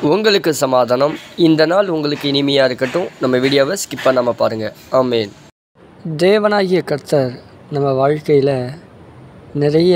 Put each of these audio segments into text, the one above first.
உங்களுக்கு சமாதானம். இந்த நாள் உங்களுக்கு இனிமையாக இருக்கட்டும். நம்ம வீடியோவை ஸ்கிப் பண்ணாமல் பாருங்கள். ஆமேன். தேவனாகிய கர்த்தர் நம்ம வாழ்க்கையில் நிறைய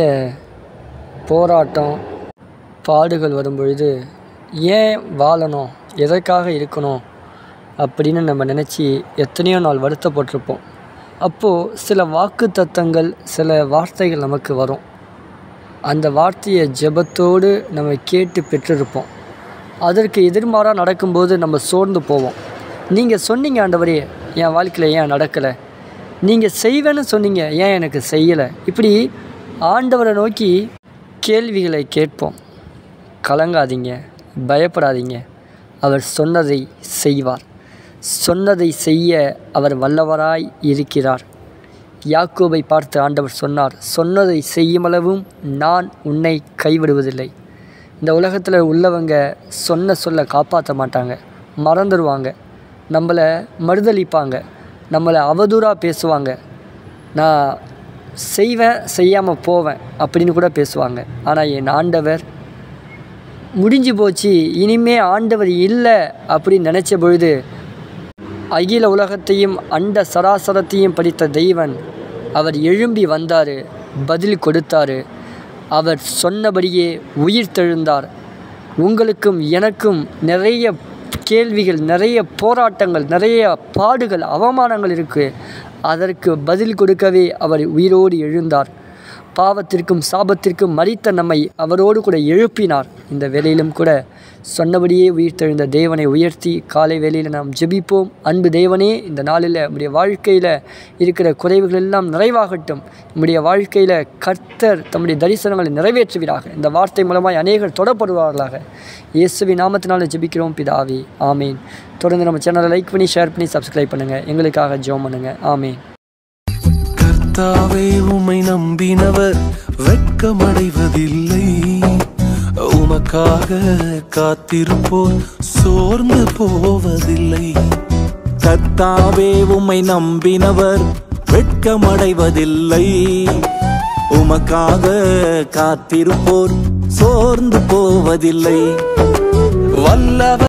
போராட்டம் பாடுகள் வரும்பொழுது ஏன் வாழணும், எதற்காக இருக்கணும் அப்படின்னு நம்ம நினச்சி எத்தனையோ நாள் வருத்தப்பட்டிருப்போம். அப்போது சில வாக்கு தத்தங்கள், சில வார்த்தைகள் நமக்கு வரும். அந்த வார்த்தையை ஜெபத்தோடு நம்ம கேட்டு பெற்றிருப்போம். அதற்கு எதிர்மாறாக நடக்கும்போது நம்ம சோர்ந்து போவோம். நீங்கள் சொன்னீங்க ஆண்டவரே, என் வாழ்க்கையில் ஏன் நடக்கலை, நீங்கள் செய்வேன்னு சொன்னீங்க, ஏன் எனக்கு செய்யலை, இப்படி ஆண்டவரை நோக்கி கேள்விகளை கேட்போம். கலங்காதீங்க, பயப்படாதீங்க. அவர் சொன்னதை செய்வார். சொன்னதை செய்ய அவர் வல்லவராய் இருக்கிறார். யாக்கோபை பார்த்து ஆண்டவர் சொன்னார், சொன்னதை செய்யுமளவும் நான் உன்னை கைவிடுவதில்லை. இந்த உலகத்தில் உள்ளவங்க சொல்ல காப்பாற்ற மாட்டாங்க, மறந்துடுவாங்க, நம்மளை மறுதளிப்பாங்க, நம்மளை அவதூறாக பேசுவாங்க, நான் செய்வேன் செய்யாமல் போவேன் அப்படின்னு கூட பேசுவாங்க. ஆனால் என் ஆண்டவர் முடிஞ்சு போச்சு, இனிமே ஆண்டவர் இல்லை அப்படின்னு நினச்ச பொழுது அகில உலகத்தையும் அண்ட சராசரத்தையும் படித்த தெய்வன் அவர் எழும்பி வந்தார், பதில் கொடுத்தார். அவர் சொன்னபடியே உயிர் தெழுந்தார். உங்களுக்கும் எனக்கும் நிறைய கேள்விகள், நிறைய போராட்டங்கள், நிறைய பாடுகள், அவமானங்கள் இருக்குது. அதற்கு பதில் கொடுக்கவே அவர் உயிரோடு எழுந்தார். பாவத்திற்கும் சாபத்திற்கும் மரித்த நம்மை அவரோடு கூட எழுப்பினார். இந்த வேளையிலும் கூட சொன்னபடியே உயிர்த்தெழுந்த தேவனை உயர்த்தி காலை வேளையில் நாம் ஜெபிப்போம். அன்பு தேவனே, இந்த நாளில் நம்முடைய வாழ்க்கையில் இருக்கிற குறைவுகள் எல்லாம் நிறைவாகட்டும். நம்முடைய வாழ்க்கையில் கர்த்தர் தம்முடைய தரிசனங்களை நிறைவேற்றுவீராக. இந்த வார்த்தை மூலமாய் அநேகர் தொடப்படுவார்களாக. இயேசுவின் நாமத்தினால ஜெபிக்கிறோம் பிதாவே, ஆமீன். தொடர்ந்து நம்ம சேனலை லைக் பண்ணி, ஷேர் பண்ணி, சப்ஸ்கிரைப் பண்ணுங்கள். எங்களுக்காக ஜெபம் பண்ணுங்கள். ஆமீன். கர்த்தாவே, உம்மை நம்பினவர் வெட்கமடைவதில்லை. உமக்காக காத்திருப்போர் சோர்ந்து போவதில்லை. கர்த்தாவே, உம்மை நம்பினவர் வெட்கமடைவதில்லை. உமக்காக காத்திருப்போர் சோர்ந்து போவதில்லை. வல்லவர்